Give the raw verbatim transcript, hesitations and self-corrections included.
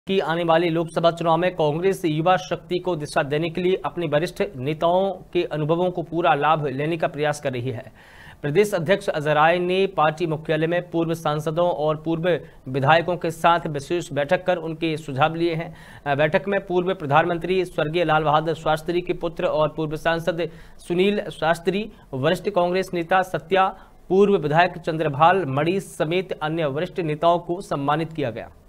कि आने वाले लोकसभा चुनाव में कांग्रेस युवा शक्ति को दिशा देने के लिए अपने वरिष्ठ नेताओं के अनुभवों को पूरा लाभ लेने का प्रयास कर रही है। प्रदेश अध्यक्ष अजय राय ने पार्टी मुख्यालय में पूर्व सांसदों और पूर्व विधायकों के साथ विशेष बैठक कर उनके सुझाव लिए हैं। बैठक में पूर्व प्रधानमंत्री स्वर्गीय लाल बहादुर शास्त्री के पुत्र और पूर्व सांसद सुनील शास्त्री, वरिष्ठ कांग्रेस नेता सत्या, पूर्व विधायक चंद्रभाल मणि समेत अन्य वरिष्ठ नेताओं को सम्मानित किया गया।